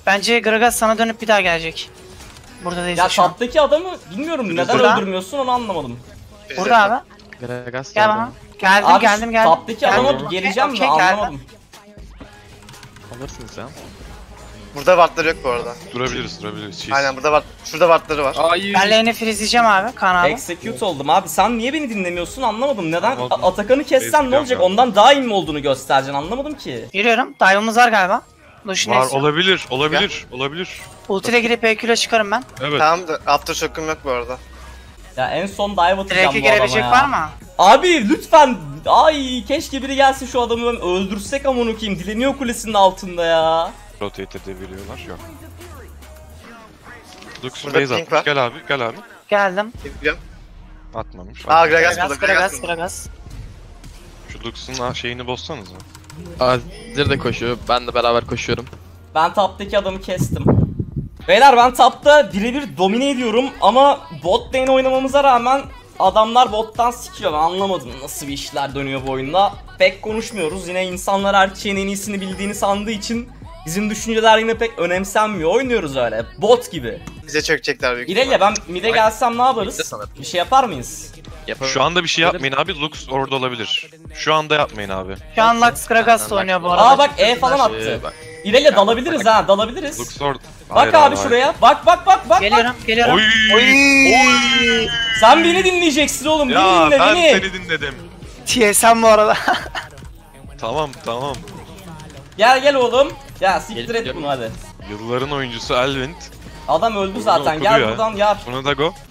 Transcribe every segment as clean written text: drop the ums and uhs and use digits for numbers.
Bence Gragas sana dönüp bir daha gelecek. Burada değilse Ya şu an. taptaki adamı bilmiyorum neden Burada. öldürmüyorsun onu anlamadım. Burada abi. Gragas Gel geldi. bana. Geldim Abi geldim. taptaki adama Geldim. geleceğim Okey, mi geldim. anlamadım. Alırsınız ya. Burada wardları yok bu arada. Durabiliriz. Cheese. Aynen burada ward. Şurada wardları var. Ay. Ben lane'i freezleyeceğim abi. Kaan abi. Execute oldum abi sen niye beni dinlemiyorsun anlamadım. Neden Anladım. Atakan'ı kessen ne olacak ya. ondan daha iyi mi olduğunu göstereceksin anlamadım ki. Yürüyorum. Dive'ımız var galiba. Lucian Var, esiyor. olabilir. Ultiyle girip EQ'le çıkarım ben. Evet. Tamam da aftershock'um yok bu arada. Ya en son dive atacağım Drake'e bu adama girebilecek ya. var mı? Abi lütfen. Ay keşke biri gelsin şu adamı ben öldürsek amına koyayım. Dileniyor kulesinin altında ya. Rotate edebiliyorlar. Yok. Lux'un Burada base pink var. atmış. Gel abi. Geldim. Biliyorum. Atmamış. Aa Gragas burada. Gragas. Şu Lux'un şeyini bozsanıza. Azir de koşuyor. Ben de beraber koşuyorum. Ben taptaki adamı kestim. Beyler ben tapta birebir domine ediyorum ama bot lane oynamamıza rağmen adamlar bottan sikiyor. Ben anlamadım nasıl bir işler dönüyor bu oyunda. Pek konuşmuyoruz. Yine insanlar her şeyin en iyisini bildiğini sandığı için bizim düşünceler yine pek önemsenmiyor. Oynuyoruz öyle bot gibi. Bize çökecekler büyük İrelia ben mid'e gelsem ne Mid'de yaparız? sanırım. Bir şey yapar mıyız? Yapalım. Şu anda bir şey yapmayın abi. Lux orada olabilir. Şu anda yapmayın abi. Şu an Lux Gragas da oynuyor bu arada. Aa bak E falan attı. Bak. İrelia dalabiliriz ha dalabiliriz. Lux orada. Bak abi şuraya. Bak. Geliyorum. Oy. Sen beni dinleyeceksin oğlum. Beni Ya dinle ben beni. seni dinledim. TSM bu arada. Tamam. Gel oğlum. Ya siktir et Geliyorum. bunu hadi. Yılların oyuncusu Elvind. Adam öldü zaten. okudu Gel ya. buradan yar. Buna da go.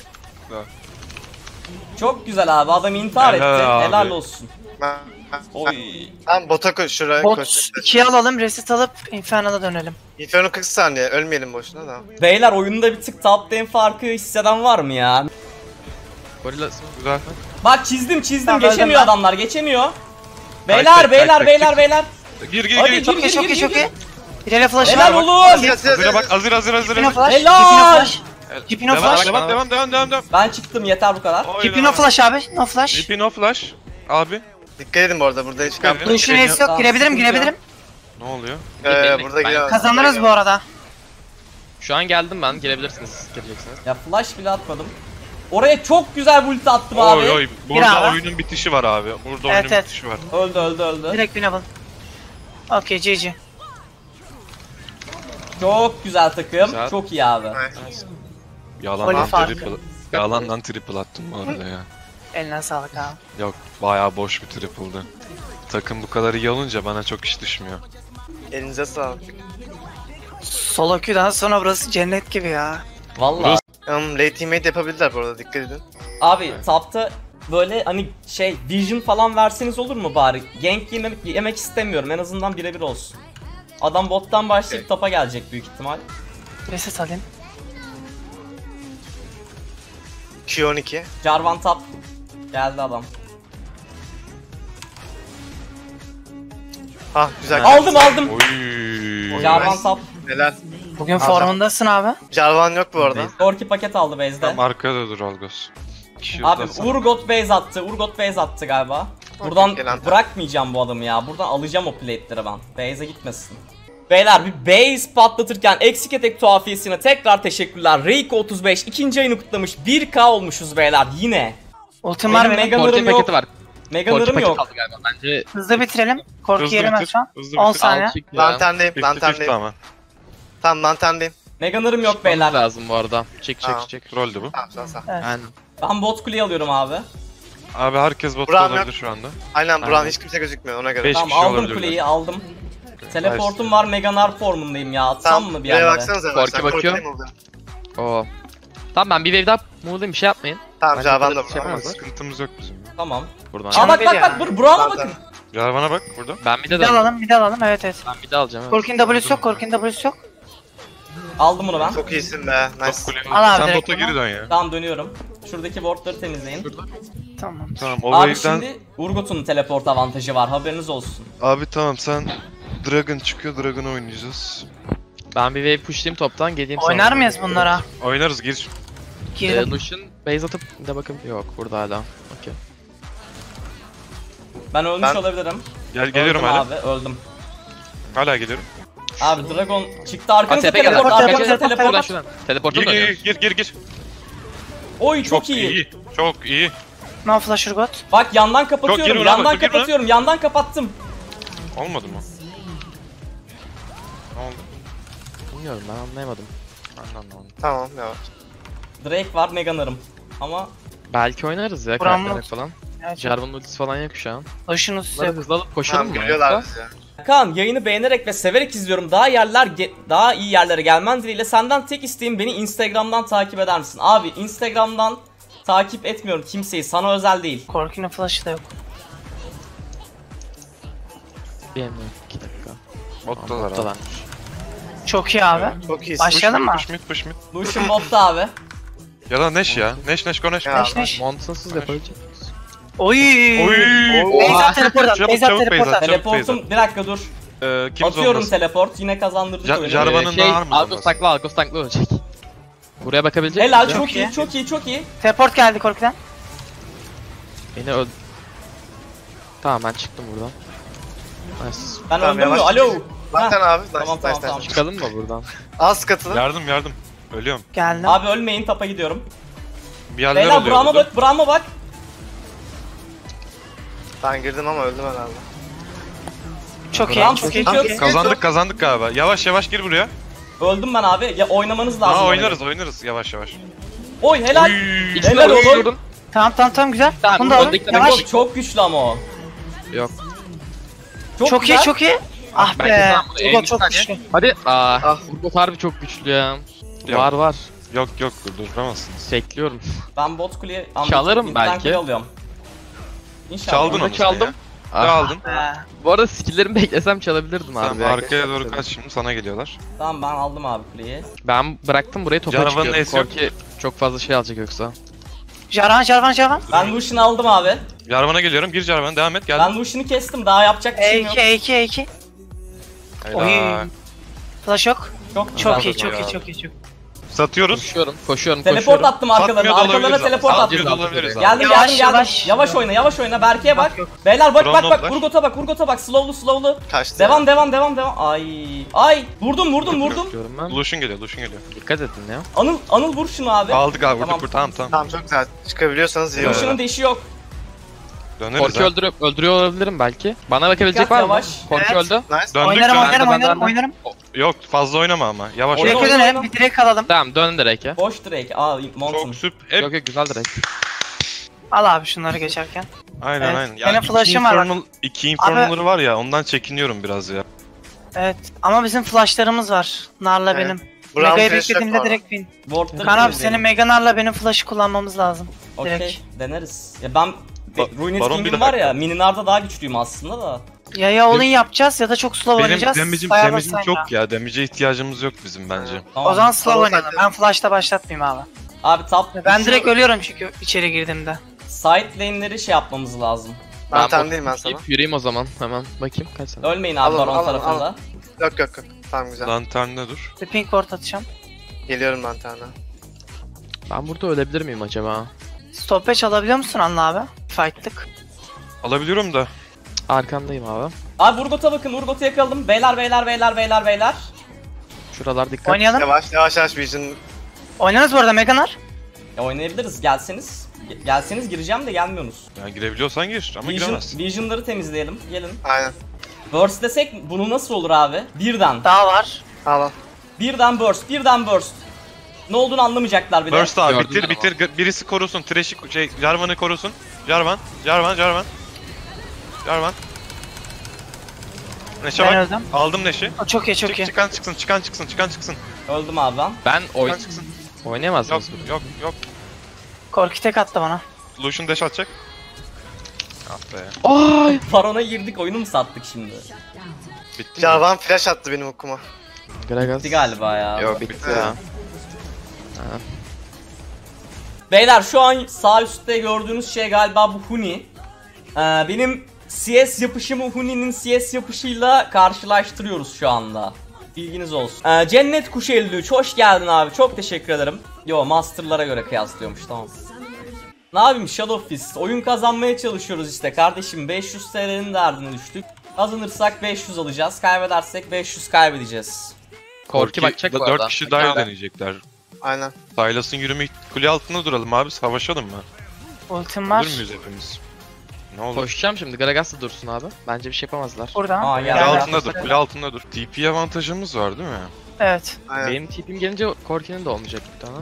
Çok güzel abi. Adam intihar Helal etti. abi. Helal olsun. Ben Oy. bota koş şuraya Bot koş. 2'ye alalım. Reset alıp Infernal'a dönelim. Inferno 40 saniye ölmeyelim boşuna da. Beyler oyunda bir tık top lane farkı hisseden var mı ya? Gorilla Güzel. Bak çizdim. Tamam, Geçemiyor öldüm ben. adamlar. Geçemiyor. High Beyler. tech. Gir. Hadi Çok iyi çok iyi. İlerle flash Helal var. oğlum. Azira bak. Hazır. Jipino flash. Helal. Jipino flash. Devam. Ben çıktım yeter bu kadar. Jipino flash abi. No flash. Jipino flash. Abi. Dikkat edin bu arada burada hiç kamp. Dikkat edin. Lucian ace yok. Tamam, Girebilirim. Ne oluyor? Burada geliyor. Kazanırız bu arada. Şu an geldim ben. Girebilirsiniz. Gireceksiniz. Ya flash bile atmadım. Oraya çok güzel bir ulti attım abi. Oy. Burada abi. oyunun bitişi var abi. Burada Evet, oyunun evet. bitişi var. Öldü. Direkt winnable. Okey GG. Çok güzel takım. Güzel. Çok iyi abi. Yalandan farkı. triple attım bu arada ya. Eline sağlık abi. Yok bayağı boş bir triple'dı. Takım bu kadar iyi olunca bana çok iş düşmüyor. Elinize sağlık. Solo queue'dan sonra burası cennet gibi ya. Vallahi. Late teammate yapabilirler bu arada dikkat edin. Abi tapta böyle hani vision falan verseniz olur mu bari? Gank yemek istemiyorum en azından birebir olsun. Adam bottan başlayıp tapa gelecek büyük ihtimal. Reset alayım. Q12. Jarvan tap. Geldi adam. Ah güzel. Aldım. Oy. Jarvan tap. Helal. Bugün formundasın abi. Jarvan yok bu arada. Orki paket aldı base'de. Tam arkada dur Algos. Abi Urgot base attı galiba. Buradan gelen bırakmayacağım bu adamı ya. Buradan alacağım o plate'leri ben. Base'e gitmesin. Beyler bir base patlatırken eksik etek tuhafiyesine tekrar teşekkürler. Reiko 35 ikinci ayını kutlamış. 1K olmuşuz beyler yine. Ultim var Benim benim. Megan'larım Korki yok. paketi var. Korki Megan'larım paketi yok. aldı galiba. Bence Hızlı bitirelim. Korku Hızlı yerim ben bitir, şu an. hızlı 10 bitir. saniye. al çık ya. Lanterndeyim. 50-50 ama. Tamam lanterndeyim. Megan'larım yok Beyler. beyler. lazım bu arada. Çek Tamam. çek. Trolldü bu. Tamam sağ. Evet. Yani Ben bot kuleyi alıyorum abi. Abi herkes botta Buram olabilir yok. şu anda. Aynen Buran Aynen. hiç kimse gözükmüyor ona göre. Beş Tamam kişi aldım olabilirler. kuleyi aldım. Teleportum var Meganar formundayım ya. Atsam Tamam mı bir buraya yerlere? baksanıza. Korki sen bakıyor. korkayım oldu. o. Tamam ben bir wave daha move'layım bir şey yapmayın. Tamam Ben Jarvan de da şey burada. yapamazlar. Sıkıntımız yok bizim. ya. Tamam. Buradan. Aa bak ya. Burak'a bakın. Jarvan'a bak burada. Ben bir de Bir de alalım, bir de alalım. Evet evet. Ben bir de alacağım. Evet. Korkin W'su yok, Korkin W'su yok. Aldım bunu ben. Çok iyisin be. Top Nice. kuleyi Al abi Sen direkt bota bunu. geri dön ya. Tamam dönüyorum. Şuradaki wardları temizleyin. Tamam. Tamam o Abi wave'den... şimdi Urgot'un teleport avantajı var haberiniz olsun. Abi tamam sen... Dragon çıkıyor, Dragon'ı oynayacağız. Ben bir wave pushlayayım toptan geleyim sonra. Oynar mıyız bunlara? Oynarız gir. Girdim. Lucian base atıp bir de bakın yok burada hala. Okey. Ben ölmüş Ben- olabilirim. Geliyorum Öldüm hala. abi öldüm. Hala geliyorum. Abi Dragon çıktı arkanıza ATP geldi. teleport, Teleport, arkanıza teleport, teleport. Şuradan. Teleport'a Gir dönüyor. gir. Oy çok iyi. Çok iyi. No flash Urgot. Bak yandan Çok gir kapatıyorum, buna, yandan gir buna. kapatıyorum, yandan kapattım. Olmadı mı? Ne oldu? Bilmiyorum ben anlayamadım. Ben de anlamadım. Tamam yavaş. Drake var, Meganar'ım. Ama Belki oynarız ya Buram karakterler mı? falan. Evet. Jarvan'ın ultisi falan yok şu an. Lucian'ın Bunları yok. hızlı alıp koşalım Tamam mı? geliyorlar Yoksa- bize. Kaan, yayını beğenerek ve severek izliyorum. Daha iyi yerlere gelmen dileğiyle senden tek isteğim beni Instagram'dan takip eder misin? Abi Instagram'dan takip etmiyorum kimseyi, sana özel değil. Korki'nin flash'ı da yok. Bir emre 2 dakika. Bottalar abi. Bottalar. Çok iyi abi. Çok iyisin. Başlayalım mı? Push mid. Lucian botta abi. Ya da Neş ya. Neş go Neş. Ya. Neş neş. Montansız yapabilecek. Oy. Oy. Beyza teleporttan. Çabuk, Beyza çabuk teleporttan. Beyza. Teleportum, bir dakika dur. Kim Atıyorum zonlasın? teleport, yine kazandırdık oyunu. Jarvan'ın Şey, var mı Algos zonlası? taklı, Algos taklı olacak. Buraya bakabilecek Helal, misin? çok iyi, iyi. çok iyi, çok iyi. Teleport geldi Korki'den. Beni öldü. Tamam ben çıktım buradan. Nice. Ben Tamam, öldüm mü? yavaş. Alo. Zaten abi. Tamam, tamam. Çıkalım mı buradan? Az katılı. Yardım. Ölüyorum. Geldim. Abi ölmeyin, tapa gidiyorum. Bir yerler Beyler oluyor Braum'a burada. bak, Braum'a bak. Ben girdim ama öldüm herhalde. Çok iyi. Tamam, Çok iyi. sıkıntı Çok yok. iyi. Kazandık galiba. Yavaş gir buraya. Öldüm ben abi. Ya oynamanız lazım. Aa oyunu. oynarız yavaş. Oy helal. Oy. İkisini Helal de oğlum. vurdum. Tamam güzel. Tamam, Bunu da alın. öndeki Yavaş. Çok, çok güçlü ama o. Yok. Çok güzel. iyi çok iyi. Ah Bence be. tamam, bunu Urgot çok 50 güçlü. saniye. Hadi. Ah. Urgot harbi çok güçlü ya. Yok. Var. Yok durduramazsınız. Bekliyorum. Ben bot kuleye Çalarım internet belki. kule alıyorum. İnşallah. Çaldın Bunu onu çaldım. sen ya. Ne Ah. aldın? Be. Bu arada skill'lerimi beklesem çalabilirdim Tamam abi. ya. arkaya doğru kaç şimdi sana geliyorlar. Tamam ben aldım abi kuleyi. Ben bıraktım burayı topa Jarvan'ın çıkıyorum. ace yok. Korki çok fazla şey alacak yoksa. Jarvan. Ben Lucian'ı aldım abi. Jarvan'a geliyorum. Gir Jarvan'a devam et. Geldim. Ben Lucian'ı kestim. Daha yapacak bir şeyim yok. E2. Oy. Helal. Flash yok. Çok Çok güzel. iyi çok ya. iyi çok iyi. Satıyoruz. Koşuyorum. Teleport attım arkalarına. Satmıyor da Arkalarına olabiliriz teleport abi. attım. Satmıyor da olabiliriz abi. Geldim Yavaş, geldim. yavaş. Yavaş oyna. Berke'ye bak. Yok. Beyler bak. Brandon'lar. Urgot'a bak. Slowlu. Kaçtı. Devam. Ay. Vurdum. Diyorum ben. Lucian geliyor. Dikkat edin ya. Anıl vur şunu abi. Aldık abi Tamam. vurduk. Tamam. Tamam çok güzel. Çıkabiliyorsanız iyi olur. Lucian'ın deşi yok. Döneriz Korki ha. öldürüyor olabilirim belki. Bana bakabilecek Dikkat, var mı? yavaş. Korki Evet. öldü. Nice. Döndük. Oynarım. Yok fazla oynama ama. Yavaş Oyna, oyna. Direkt oyna. ödenelim. Bir direkt alalım. Tamam dön direkt ya. Boş Drake. Monson. Çok süper. Yok güzel direkt. Al abi şunları geçerken. Aynen Evet. aynen. Benim flash'ım var bak. İki infernal'ları var ya ondan çekiniyorum biraz ya. Evet. Ama bizim flashlarımız var. Narla Evet. benim. Brown Mega'yı flash yok beklediğimde orada. direkt win. Ward'ları Kaan abi temizleyelim. senin Mega Narla benim flash'ı kullanmamız lazım. Okey, direkt. deneriz. Ya ben Ruined Baron King'im bir var dakika. ya, Mininar'da daha güçlüyüm aslında da. Ya all-in yapacağız ya da çok slow Benim oynayacağız. damage'im Sayarlarsan çok ya. Damage'e ihtiyacımız yok bizim bence. Tamam. O zaman slow Tamam, oynayalım. zaten. Ben flash'ta başlatmayayım abi. Abi top. Ben direkt ölüyorum çünkü içeri girdiğimde. Side lane'leri şey yapmamız lazım. Lantern'deyim ben sana. Yürüyeyim o zaman hemen. Bakayım kaç saniye. Ölmeyin abi Alın, Baron alın, tarafında. alın. Yok. Tamam güzel. Lantern'de dur. Bir pink ward atacağım. Geliyorum lanterne. Ben burada ölebilir miyim acaba? Stoppage alabiliyor musun Anla abi? Fight'tık. Alabiliyorum da. Arkandayım abi. Abi Urgot'a bakın, Urgot'u yakaladım. Beyler. Şuralar dikkat. Oynayalım. Yavaş Vision. Oynarız bu arada Mega Nar. Ya oynayabiliriz, gelseniz. Gelseniz gireceğim de gelmiyorsunuz. Yani girebiliyorsan gir ama giremezsin. Vision'ları temizleyelim, gelin. Aynen. Burst desek bunu nasıl olur abi? Birden. Daha var. Al. Birden burst. Ne olduğunu anlamayacaklar bile. Burst abi Gördüm ben bitir. Birisi korusun. Thresh'i Jarvan'ı korusun. Jarvan. Neşe Ben bak. öldüm. Aldım Neş'i. O çok iyi çok iyi. Çıkan çıksın. Öldüm abi ben. Ben Çıkan çıksın. oynayamaz Yok mıyız? yok. Korki tek attı bana. Lucian dash atacak. Ah be. Ay. Baron'a girdik, oyunu mu sattık şimdi? Bitti mi? Jarvan flash attı benim okuma. Gragas. Bitti galiba ya. Yok Bitti ya. Beyler şu an sağ üstte gördüğünüz şey galiba bu Huni. Benim CS yapışımı Huni'nin CS yapışıyla karşılaştırıyoruz şu anda. Bilginiz olsun. Cennet Kuşu 53 hoş geldin abi, çok teşekkür ederim. Yo, Master'lara göre kıyaslıyormuş, tamam. Ne yapayım, Shadow Fist oyun kazanmaya çalışıyoruz işte kardeşim, 500 TL'nin derdine düştük. Kazanırsak 500 alacağız. Kaybedersek 500 kaybedeceğiz. Korki bakacak bu arada. 4 kişi dive deneyecekler. Aynen. Sylas'ın yürüme kule altında duralım abi, savaşalım mı? Ultim var. Durur muyuz hepimiz? Ne olur. Koşacağım şimdi. Gragas da dursun abi. Bence bir şey yapamazlar. Buradan. Aa, Kule ya. Geldi. altında dur, kule altında dur. TP avantajımız var değil mi? Evet. Aynen. Benim tipim gelince Korki'nin de olmayacak bir tane.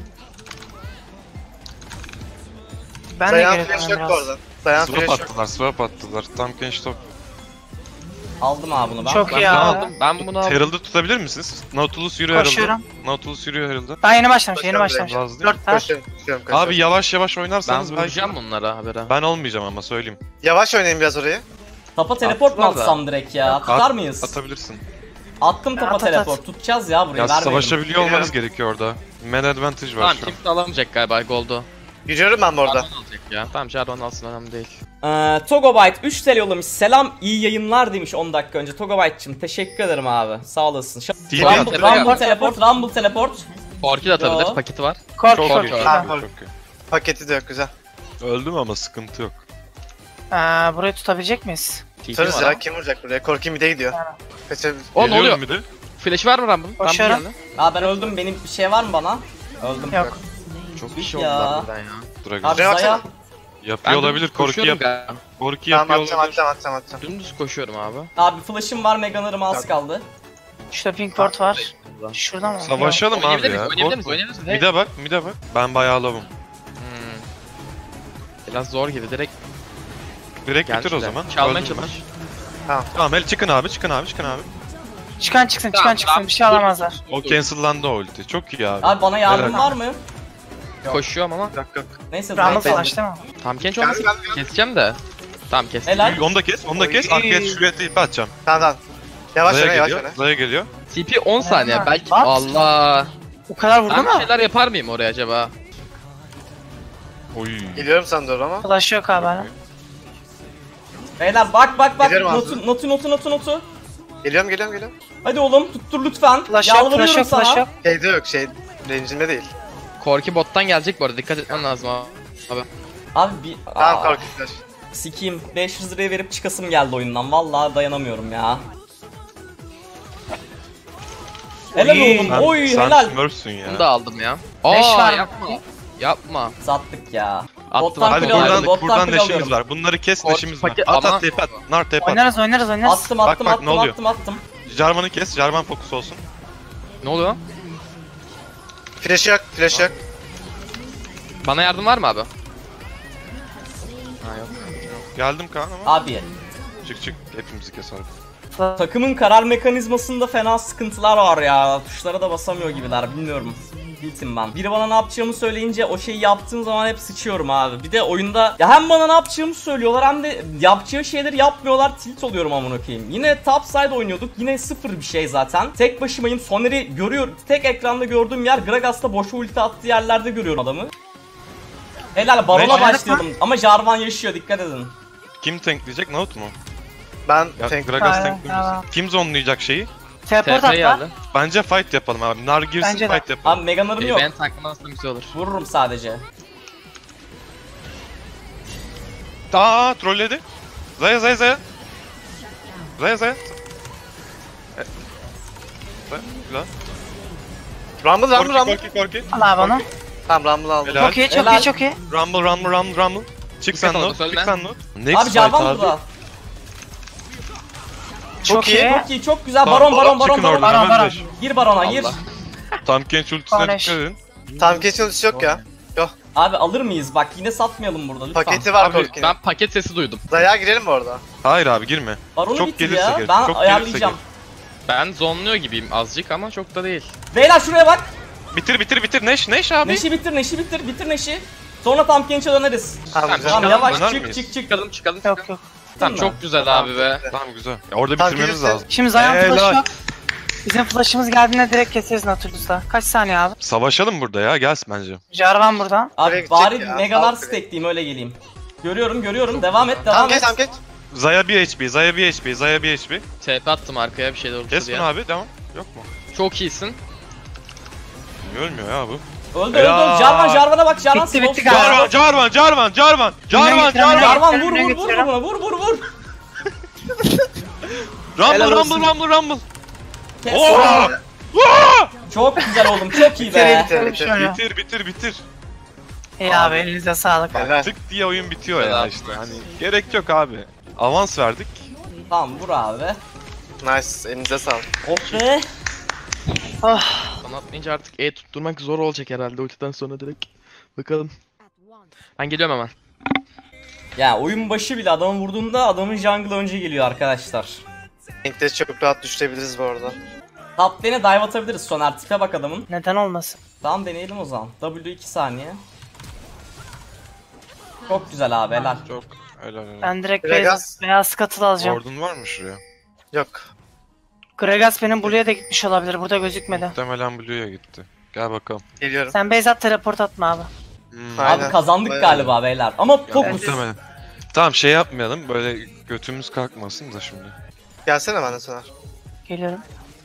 Ben de Dayan geliyorum flash yok bu biraz. arada. Dayan Swap flash yok. attılar, swap attılar. Tam genç top. Aldım abi bunu ben. Çok Ben iyi bunu abi. aldım. Ben bunu aldım. Herald'ı tutabilir misiniz? Nautilus yürü Herald'ı. Koşuyorum. Nautilus yürüyor Herald'ı. Ben yeni başlamış, yeni Koşuyorum başlamış. Lazım değil mi? 4 var. Koşuyorum. Abi yavaş yavaş Ben oynarsanız belki... vuracağım bunlara habere. Ben olmayacağım ama söyleyeyim. Yavaş oynayın biraz orayı. Tapa teleport mu Attılar da. atsam direkt ya? Tutar mıyız? Atabilirsin. Attım tapa At, at, at. teleport. Tutacağız ya burayı. Ya Vermeyelim. savaşabiliyor olmanız gerekiyor orada. Man advantage var Tamam şu an. kimse alamayacak galiba Gold'u. Yürüyorum ben bu arada. Jarvan alacak ya. Tamam Jarvan alsın, önemli değil. Togobyte 3 TL yollamış. Selam iyi yayınlar demiş 10 dakika önce. Togobyte'cim teşekkür ederim abi. Sağ olasın. TP Rumble teleport, Rumble teleport. Korki de atabilir, Yo. paketi var. Kork Çok kork. iyi. Tamam. Çok iyi. Paketi de yok güzel. Öldüm ama sıkıntı yok. Burayı tutabilecek miyiz? TP Tutarız var. ya, kim vuracak buraya? Korki mid'e gidiyor. Kaçabilir. O ne Geliyorum oluyor? bir de. Flash var mı Rumble'ın? Koşuyorum. Aa ben öldüm. Benim bir şey var mı bana? Öldüm. Yok. Çok kişi Ya. oldular buradan ya. Dragon. Abi Şuraya Zaya. baksana. Yapıyor olabilir, Korki koşuyorum yap. galiba. Korki Tamam yapıyor atacağım. olabilir. Dümdüz koşuyorum abi. Abi flash'ım var. Meganırım az kaldı. Şurada pink ward var. Şurada mı? Savaşalım abi Oynayabilir ya. miyiz? Oynayabilir miyiz? Korkma. Oynayabilir miyiz? Mide bak, mide bak. Ben bayağı lovum. Biraz zor gibi, direkt Direkt bitir o gelmişler. zaman. Çalmaya Öldüm ben. çalış. Tamam el çıkın abi, çıkın abi, çıkın abi. Çıkan çıksın, Tamam, çıksın. tamam. Bir şey alamazlar. O cancellandı o ulti. Çok iyi abi. Abi bana yardım Helal. var mı? Koşuyorum ama. Yok yok. Neyse Rumble Zaya. flash değil mi? Tam genç olmasın. Gel. Keseceğim de. Tamam kestim. Helal. Onu da kes, onu da kes. Oy. Arkaya şuraya tip atacağım. Tamam. Yavaş Zaya oyna, yavaş geliyor, oyna. Zaya geliyor. TP 10 saniye belki. What? Allah. O kadar vurdu Ben bir mu? şeyler yapar mıyım oraya acaba? Oy. Geliyorum sana doğru ama. Flash yok abi hala. Beyler bak. Giderim Notu. Geliyorum. Hadi oğlum tuttur lütfen. Flash yok, Yalvarıyorum flash yok, sana. flash yok. Şeyde yok, range'inde değil. Korki bottan gelecek bu arada, dikkat etmen lazım abi. Abi bir Tamam Korki flash. sikiyim 500 liraya verip çıkasım geldi oyundan. Vallahi dayanamıyorum ya. Helal oğlum. Sen, Oy sen helal. smurfsün ya. Bunu da aldım ya. Leş Aa var mı? yapma. Yapma. Sattık ya. Attım. Bottan Hadi kule alıyorum. buradan Bottan kule neşimiz alıyorum. var. Bunları kes, Korki neşimiz var. paket At ama- at tepe at. Nar tepe at. Oynarız. Attım. Bak, ne oluyor? Attım. Jarvan'ı kes, Jarvan fokus olsun. Ne oluyor? Flash yok. Bana yardım var mı abi? Ha yok. Geldim Kaan ama. Abi Çık hepimizi kes abi. takımın karar mekanizmasında fena sıkıntılar var ya. Tuşlara da basamıyor gibiler bilmiyorum. Biltim ben. Biri bana ne yapacağımı söyleyince o şeyi yaptığım zaman hep sıçıyorum abi. Bir de oyunda ya hem bana ne yapacağımı söylüyorlar hem de yapacağı şeyleri yapmıyorlar. Tilt oluyorum amına koyayım. Yine top side oynuyorduk. Yine sıfır bir şey zaten. Tek başımayım. Soner'i görüyorum. Tek ekranda gördüğüm yer Gragas'ta boş ulti attığı yerlerde görüyorum adamı. Helal Baron'a Ne? başlayalım. Ama Jarvan yaşıyor dikkat edin. Kim tankleyecek? Naut mu? Ben Ya tank. Gragas Aynen, tanklemesin. tamam. Kim zonlayacak şeyi? Teleport TP atla. geldi. Bence fight yapalım abi. Nar girsin, Bence de. fight yapalım. Abi Megan'larım yok. Ben taklamazsam güzel olur. Vururum sadece. Aa trolledi. Zaya. Zaya. Güzel. Rumble. Korki. Al abi onu. Tamam Rumble aldım. Helal. Çok iyi. Rumble. Çık sen oldu, Naut. söyle. Çık sen Naut. Abi Next fight Jarvan abi. burada. Çok iyi. Çok iyi, çok güzel. Tamam, Baron. Çıkın oradan Baron. hemen flash. Gir Baron'a, gir. Allah. Tam genç ultisine Barış. dikkat edin. Tam kesin ultisi yok ya. Abi alır mıyız? Bak yine satmayalım burada lütfen. Paketi var Abi Korki'nin. ben paket sesi duydum. Zaya girelim bu arada. Hayır abi girme. Baron'u çok bitir gelirse ya. gir, Ben çok ayarlayacağım. gelirse Ben zonluyor gibiyim azıcık ama çok da değil. Beyler şuraya bak. Bitir. Neş abi. Neşi bitir Neşi. Sonra tam gençe döneriz. Tamam güzel. Tamam Çıkalım, yavaş döner çık miyiz? çık. Çıkalım. Yok. Tamam mı? çok güzel abi be. Tamam güzel. Ya orada Tamam, bitirmemiz gelirse- lazım. Şimdi Zayan Helal. flash yok. Bizim flash'ımız geldiğinde direkt keseriz Nautilus'ta. Kaç saniye abi? Savaşalım burada ya. Gelsin bence. Jarvan buradan. Abi Direkt bari çek ya, megalar sal direkt. stackleyeyim öyle geleyim. Görüyorum. Devam et. Tamam geç. Zaya 1 HP. TP attım arkaya, bir şeyler olursa Kes diye. bunu abi. Devam. Yok mu? Çok iyisin. Ölmüyor ya bu. Öldü. Ya. Jarvan'a bak. Jarvan Bitti, bitti slow. galiba. Jarvan. Jarvan Önüne vur getiriyorum. buna. Vur. Rumble. Kes. Oo! Çok güzel oğlum, çok iyi be. Bitir. İyi abi elinize sağlık. Helal. Tık diye oyun bitiyor ya Helal. işte. Hani gerek yok abi. Avans verdik. Tamam vur abi. Nice. Elinize sağlık. Oh be. Bana atmayınca artık E tutturmak zor olacak herhalde ultiden sonra direkt. Bakalım. Ben geliyorum hemen. Ya oyun başı bile adamı vurduğunda adamın jungle önce geliyor arkadaşlar. Link'te çok rahat düşürebiliriz bu arada. Top lane'e dive atabiliriz Soner. Tipe bak adamın. Neden olmasın? Tamam deneyelim o zaman. W 2 saniye. Çok güzel abi helal. Çok helal. Ben direkt Gragas. beyaz katıl alacağım. Ward'un var mı şuraya? Yok. Gragas benim Blue'ya da gitmiş olabilir. Burada gözükmedi. Muhtemelen Blue'ya gitti. Gel bakalım. Geliyorum. Sen base at teleport atma abi. Aynen. Abi kazandık Bayağı galiba beyler. Ama fokus. Muhtemelen. Tamam şey yapmayalım böyle götümüz kalkmasın da şimdi. Gelsene bana Soner. Geliyorum.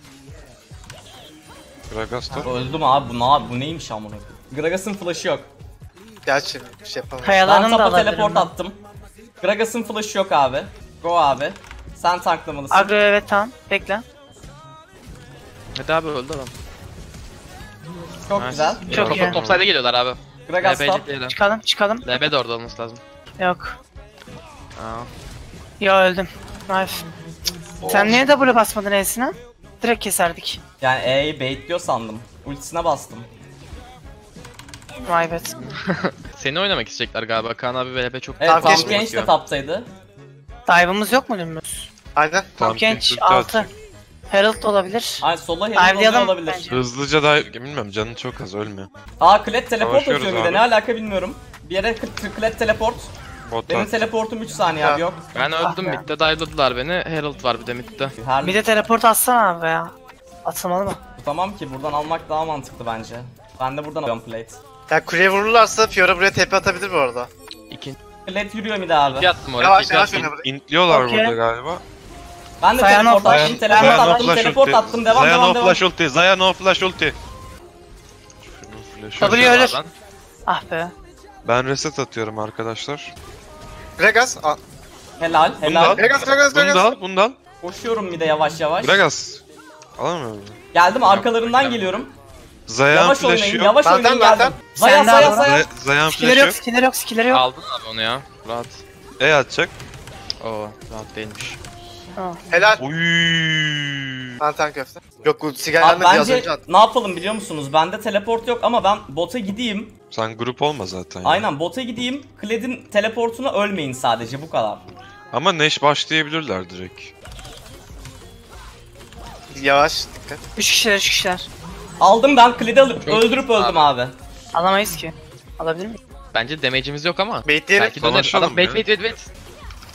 Gragas da. Öldüm abi bu neymiş amına. Gragas'ın flash'ı yok. Gerçi bir şey yapamam. Ben Kayalarını da tapa alabilirim. teleport ben. attım. Gragas'ın flash'ı yok abi. Go abi. Sen tanklamalısın. Agro evet tamam. Bekle. Hadi abi öldü adam. Çok Nice. güzel. Çok Top, iyi. top side'e geliyorlar abi. Gragas top. LB Çıkalım. LB de orada olması lazım. Yok. Aa. Ya öldüm. Nice. Sen niye W basmadın E'sine? Direkt keserdik. Yani E'yi baitliyor sandım. Ultisine bastım. Vay be. Seni oynamak isteyecekler galiba. Kaan abi ve LB çok Evet Tam Tam geçmiş Genç de taptaydı. Dive'ımız yok mu dümdüz? Aynen. Tam genç 6. Herald da olabilir. Ay sola herald Dive'layalım olabilir. bence. Hızlıca da bilmiyorum canın çok az ölme. Aa Kled teleport Savaşıyoruz atıyor bir de abi. ne alaka bilmiyorum. Bir yere Kled teleport. Bot Benim at. teleportum 3 saniye abi yok. Ben öldüm Ah be. midde dive'ladılar beni. Herald var bir de midde. Her Bir de teleport atsana abi ya. Atılmalı mı? Tamam ki buradan almak daha mantıklı bence. Ben de buradan alıyorum plate. Ya kuleye vururlarsa Fiora buraya TP atabilir bu arada. İkinci Kled yürüyor bir de abi. attım oraya. Yavaş TP yavaş attım. oyna buraya. İntliyorlar Okey. burada galiba. Ben de Zayan teleport of attım, flash. teleport Zayan attım, teleport attım. Devam Zaya devam no devam. flash ulti. Zaya no flash ulti. Şunun flash'ı- W ölür. Lan. Ah be. Ben reset atıyorum arkadaşlar. Gragas. Helal Bunu da helal. al. Gragas. Bunu da al. Bunu da al. Koşuyorum bir de yavaş yavaş. Gragas. Alamıyor musun? Geldim arkalarından geliyorum. Zayan Yavaş flash'ı oynayın, yok. yavaş Zaten, oynayın zaten. geldim. Zaya Sen de zaya al. zaya. Zayan Skiller flash'ı yok, yok. skiller yok, skiller yok. Aldın abi onu ya. Rahat. E atacak. Oo rahat değilmiş. Helal. Uyyyy. Anten köfte. Yok ultisi Abi gelmedi az bence önce attım. ne yapalım biliyor musunuz? Bende teleport yok ama ben bota gideyim. Sen grup olma zaten. ya. Aynen bota gideyim. Kled'in teleportuna ölmeyin sadece bu kadar. Ama Neş başlayabilirler direkt. Yavaş dikkat. 3 kişiler, 3 kişiler. Aldım ben Kled'i alıp Çok öldürüp öldüm abi. Alamayız ki. Alabilir miyim? Bence damage'imiz yok ama. Baitleyelim. Belki döner. Savaşalım Adam wait ya. wait wait wait.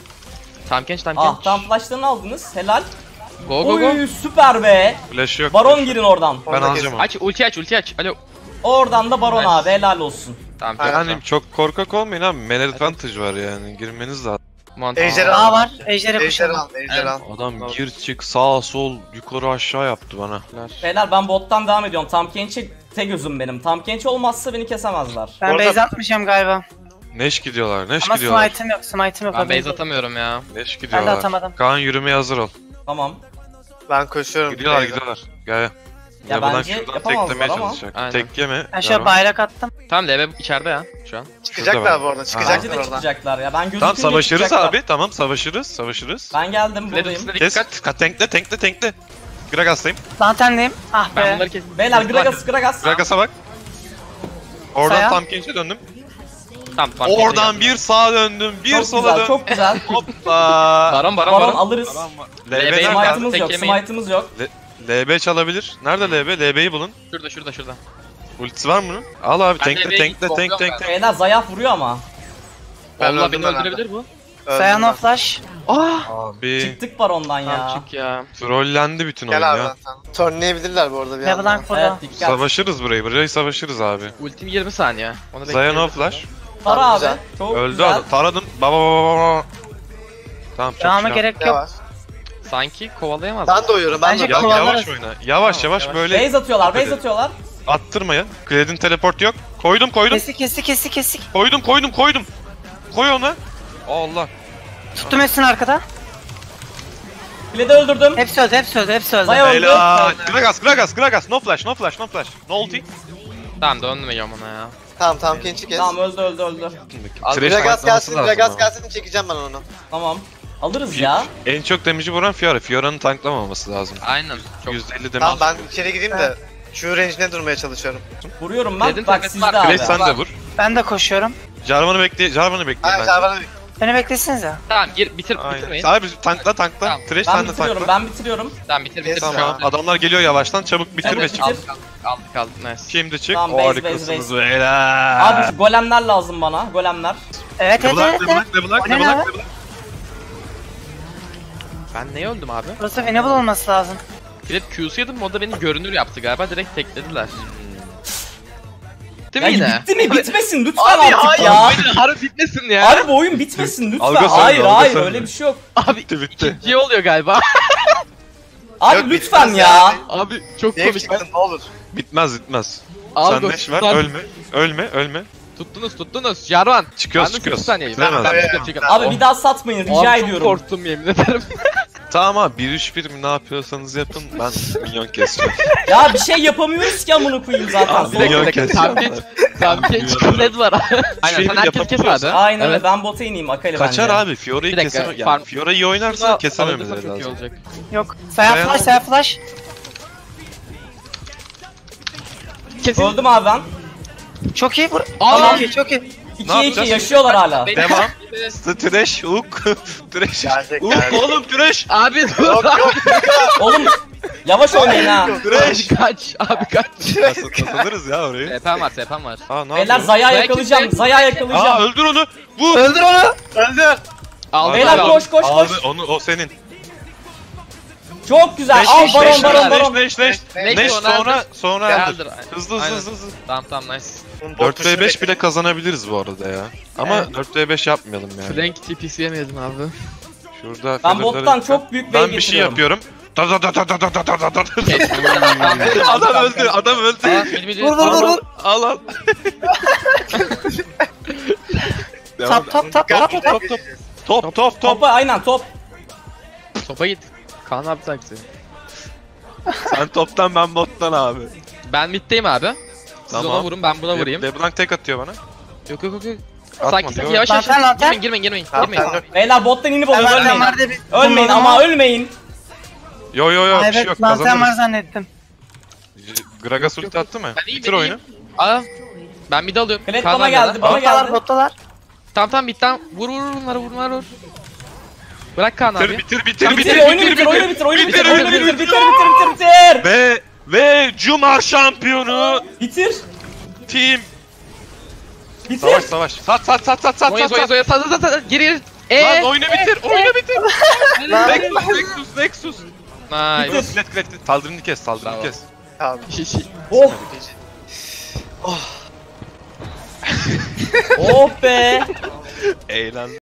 Tam genç tam Ah genç. tam flash'larını aldınız. Helal. Go go go. Oy süper be. Flash yok. Baron girin oradan. Ben Onu da alacağım onu. Aç ulti aç. Alo. Oradan da Baron Nice. abi helal olsun. Tamam Aynen. çok Yani çok korkak olmayın abi. Man advantage var yani. Girmeniz lazım. mantıklı. Ejderha. A var. Ejder'e Ejder koşalım. al. Ejder al. Adam gir çık sağ sol yukarı aşağı yaptı bana. Beyler ben bottan devam ediyorum. Tam Kench'e tek gözüm benim. Tam Kench olmazsa beni kesemezler. Ben Orada- base atmayacağım galiba. Neş gidiyorlar. Neş Ama gidiyorlar. smite'ım yok, smite'ım yok. Ben haberin base olsun. atamıyorum ya. Neş gidiyorlar. atamadım. Kaan yürümeye hazır ol. Tamam. Ben koşuyorum. Gidiyorlar Base'e. gidiyorlar. Gel. Ya Yabadan bence şuradan yapamazlar teklemeye ama. çalışacak. Aynen. Tek yeme. Ben şöyle Devam. bayrak attım. Tamam LB içeride ya şu an. Çıkacaklar bu arada. Bence Çıkacaklar de oradan. çıkacaklar ya. Ben gözükünce Tamam savaşırız çıkacaklar. abi. Tamam savaşırız. Ben geldim Fled'in buradayım. üstüne Kes. dikkat. Tankle. Gragas'tayım. Lanternleyim. Ah Ben be. bunları kesin. Beyler Gragas. Gragas'a bak. Oradan Saya. tam gençe döndüm. Tamam Oradan bir sağa döndüm, bir Çok sola güzel döndüm. çok güzel. Hoppa. Baron Baron alırız. LB LB nerede? var. Smite'ımız yok Teklemeyin. smite'ımız yok. LB çalabilir. Nerede LB? LB'yi bulun. Şurada. Ultisi var mı bunun? Al abi Ben tankle LB'yi bombuyorum Beyler Zayaf vuruyor ama. Ben Valla öldüm beni herhalde. öldürebilir bu. Öldüm Sayan ben. o flash. Abi Çıktık Baron'dan ya. Tamam çık ya. trollendi bütün oyun Gel abi ya. zaten. Turnlayabilirler bu arada bir LeBlanc yandan. burada. Evet dikkat. Savaşırız burayı savaşırız abi. Ultim 20 saniye. Onu Zayan bekleyelim. o flash. Tara Tamam, abi. güzel. Çok Öldü güzel. adam. Taradım. Baba. Tamam çok Devamı güzel. gerek yok. Yavaş. Sanki kovalayamaz. Ben doyuyorum. Ben Bence doyuyorum. kovalarız. Yavaş oyna. Yavaş Tamam, yavaş yavaş. böyle Base atıyorlar base Dikkat atıyorlar. attırmayın. Kledin teleport yok. Koydum. Kestik. Koydum. Koy onu. Allah. Tuttum etsin arkada. Fled'i öldürdüm. Hepsi öldü, hepsi öldü, hepsi öldü. Zaya öldü. Helal. Gragas. No flash. No ulti. Tamam dönmeyeceğim ona ya. Tamam Kenchi kes. Tamam öldü. Gragas gelsin çekeceğim ben onu. Tamam. Alırız ya. En çok damage'i vuran Fiora. Fiora'nın tanklamaması lazım. Aynen. Çok %50 damage. Tamam ben içeri gideyim de Q range'ine durmaya çalışıyorum. Vuruyorum ben. Dedin, Bak takası sizde var. abi. Crash sen de vur. Ben de koşuyorum. Jarvan'ı bekleyin Hayır bence. Jarvan'a Beni beklesenize. Tamam bitirmeyin. Aynen. Abi tankla. Tamam. Trash Ben sen de bitiriyorum. tankla. Ben bitiriyorum. Tamam bitir. Tamam. Adamlar geliyor yavaştan. Çabuk bitir Evet, ve çık. bitir. Aldık nice. Şimdi çık. Tamam, base, Harikasınız base. beyler. Abi şu golemler lazım bana. Golemler. Evet, evet, evet. O ne lan? Ben neye öldüm abi? Burası Venable olması lazım. Direkt Q'su yedim, o da beni görünür yaptı galiba, direkt teklediler. Değil Ya mi yine? bitti mi? Bitmesin lütfen artık ya. Harbi bitmesin ya. Abi bu oyun bitmesin lütfen. Algı söndü, Hayır algı hayır söndü. öyle bir şey yok. Abi Bitti. ikinciye oluyor galiba. Abi Yok, lütfen bitmez ya. ya. Abi çok Neye komik. çıktın ne olur. Bitmez. Abi, Sen neş ver. Ölme. Tuttunuz. Jarvan. Çıkıyoruz. Ben de 8 saniyeyim. Bilemez. Ben çıkıyorum. Abi bir daha satmayın rica Abi çok ediyorum. korktum yemin ederim. Tamam abi 1-3-1 mi ne yapıyorsanız yapın ben minyon keseceğim. Ya bir şey yapamıyoruz ki amına koyayım zaten. Abi, Zor. milyon keseceğim. Tam genç killed var. Aynen sen herkes kes abi. Aynen öyle Evet. ben bota ineyim Akali Kaçar bence. abi Fiora'yı Bir dakika, kesemem. farm- Yani Fiora iyi oynarsa Alırsa kesememeleri çok iyi lazım. olacak. Yok. Saya flash. Kesin. Öldüm abi ben. Çok iyi. Aa! Çok iyi, çok iyi. 2'ye 2 yapacağız? yaşıyorlar hala. Devam. Trash hook. Trash. Gelecek, Hook gelecek. oğlum trash. Abi dur. Yok Oğlum yavaş oynayın ha. Trash. Kaç abi kaç. Kazanırız ya orayı. TP'm var TP'm var. Aa ne Beyler yapıyorsun? Zaya Zaya yakalayacağım. kimse- Zaya Aa yakalayacağım. öldür onu. Vur. Öldür onu. Öldür. Aldım Beyler abi. koş koş Abi koş. o senin. Çok güzel. Al baron. Neş. Neş sonra Geldir. aldır. Hızlı. Tamam nice. 4v5 bile kazanabiliriz bu arada ya. Ama 4v5 yapmayalım yani. Flank TP'si yemedim abi. Şurada Ben feather'ları- bottan çok büyük Ben wave bir şey getiriyorum. yapıyorum. Adam öldü. Vur. Al. Top. Topa aynen top. Topa git. Kaan abi taktı. Sen toptan ben bottan abi. Ben middeyim abi. Siz Tamam. ona vurun, ben buna vurayım. LeBlanc tek atıyor bana. Yok. Atma, Sakin diyor. yavaş. Lantern. Girmeyin. Tamam sen dur. Beyler bottan inip oluyor Lantern ölmeyin. vardı bir. Ölmeyin ama ölmeyin. Yo bir şey Evet, yok lantern var kazanırız. zannettim. Gragas ulti attı mı? Ben iyiyim, Bitir ben oyunu. Aa. Ben mid alıyorum. Kled Kaan bana abi geldi, bana. bana geldi. Bottalar. Tamam midden vur bunları. Bırak Kaan abi. Bitir. Bitir oyunu bitir. Ve Cuma şampiyonu Bitir. team. Bitir. Savaş. Sat. Zoya sat. Geri. Lan oyunu bitir. Nexus. Nice. Klet. Saldırını kes. Bravo. Tamam. Oh. Oh be. Eğlen.